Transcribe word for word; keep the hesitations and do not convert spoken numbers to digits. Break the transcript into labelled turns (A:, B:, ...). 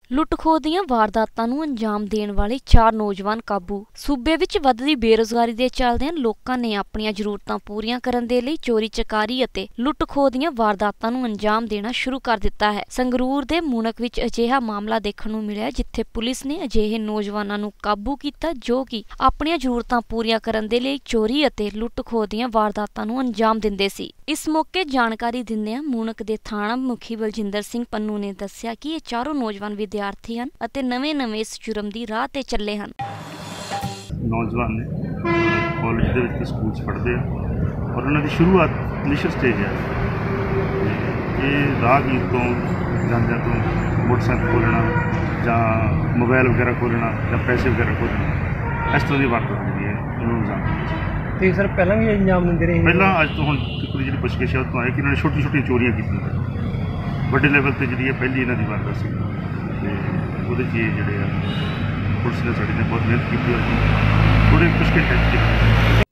A: ਲੁੱਟ-ਖੋਹ ਦੀਆਂ ਵਾਰਦਾਤਾਂ ਨੂੰ ਅੰਜਾਮ ਦੇਣ ਵਾਲੇ ਚਾਰ ਨੌਜਵਾਨ ਕਾਬੂ। ਸੂਬੇ ਵਿੱਚ ਵੱਧਦੀ ਬੇਰੁਜ਼ਗਾਰੀ ਦੇ ਚੱਲਦਿਆਂ ਲੋਕਾਂ ਨੇ ਆਪਣੀਆਂ ਜ਼ਰੂਰਤਾਂ ਪੂਰੀਆਂ ਕਰਨ ਦੇ ਲਈ ਚੋਰੀ-ਚਕਾਰੀ ਅਤੇ ਲੁੱਟ-ਖੋਹ ਦੀਆਂ ਵਾਰਦਾਤਾਂ ਨੂੰ ਅੰਜਾਮ ਦੇਣਾ ਸ਼ੁਰੂ ਕਰ ਦਿੱਤਾ ਹੈ। ਸੰਗਰੂਰ ਦੇ ਮੂਣਕ ਵਿੱਚ ਅਜਿਹਾ ਮਾਮਲਾ ਦੇਖਣ ਨੂੰ ਮਿਲਿਆ ਜਿੱਥੇ ਪੁਲਿਸ ਨੇ ਅਜਿਹੇ ਨੌਜਵਾਨਾਂ ਨੂੰ ਕਾਬੂ ਕੀਤਾ ਜੋ ਕਿ ਆਪਣੀਆਂ ਜ਼ਰੂਰਤਾਂ ਪੂਰੀਆਂ ਕਰਨ ਦੇ ਲਈ ਚੋਰੀ ਅਤੇ ਲੁੱਟ-ਖੋਹ ਦੀਆਂ ਵਾਰਦਾਤਾਂ ਨੂੰ ਅੰਜਾਮ ਦਿੰਦੇ ਸੀ। ਇਸ ਮੌਕੇ ਜਾਣਕਾਰੀ ਦਿੰਦਿਆਂ ਮੂਣਕ ਦੇ ਥਾਣਾ ਮੁਖੀ ਬਲਜਿੰਦਰ ਸਿੰਘ ਪੰਨੂ ਨੇ ਦੱਸਿਆ ਕਿ ਇਹ ਚਾਰੋਂ ਨੌਜਵਾਨ ਵਿਦਿਆਰਥੀ ਹਨ ਅਤੇ ਨਵੇਂ-ਨਵੇਂ ਇਸ ਜੁਰਮ ਦੀ ਰਾਹ ਤੇ ਚੱਲੇ ਹਨ।
B: ਨੌਜਵਾਨ ਨੇ ਕਾਲਜ ਦੇ ਵਿੱਚ ਸਕੂਲ 'ਚ ਪੜ੍ਹਦੇ ਆ ਔਰ ਉਹਨਾਂ ਦੀ ਸ਼ੁਰੂਆਤ ਇਨੀਸ਼ੀਅਲ ਸਟੇਜ ਹੈ। ਇਹ ਰਾਹਗੀਰ ਤੋਂ ਜਾਂਦਿਆਂ ਤੋਂ ਮੋਟਰਸਾਈਕਲ ਖੋਲ੍ਹਣਾ ਜਾਂ ਮੋਬਾਈਲ ਵਗੈਰਾ ਖੋਲ੍ਹਣਾ ਜਾਂ ਪੈਸੇ ਵਗੈਰਾ ਖੋਲ੍ਹਣਾ ਇਸ ਤਰ੍ਹਾਂ ਦੀ ਵਾਰਦਾਤ ਹੁੰਦੀ ਹੈ ਉਹਨੂੰ ਅੰਜਾਮ।
C: ਤੇ ਸਰ ਪਹਿਲਾਂ ਵੀ ਅੰਜਾਮ ਦਿੰਦੇ ਰਹੇ?
B: ਪਹਿਲਾਂ ਅੱਜ ਤੋਂ ਹੁਣ ਤੱਕ ਜਿਹੜੀ ਪੁੱਛਗਿੱਛ ਹੈ ਉਹ ਤੋਂ ਆਇਆ ਕਿ ਇਹਨਾਂ ਨੇ ਛੋਟੀ ਛੋਟੀਆਂ ਚੋਰੀਆਂ ਕੀਤੀਆਂ। ਵੱਡੇ ਲੈਵਲ 'ਤੇ ਜਿਹੜੀ ਹੈ ਪਹਿਲੀ ਇਹਨਾਂ ਦੀ ਵਾਰਦਾਤ ਸੀ ਅਤੇ ਉਹਦੇ 'ਚ ਇਹ ਜਿਹੜੇ ਆ ਪੁਲਿਸ ਨੇ ਸਾਡੀ ਨੇ ਬਹੁਤ ਮਿਹਨਤ ਕੀਤੀ ਔਰ ਥੋੜ੍ਹੇ ਕੁਛ ਘੰਟੇ 'ਚ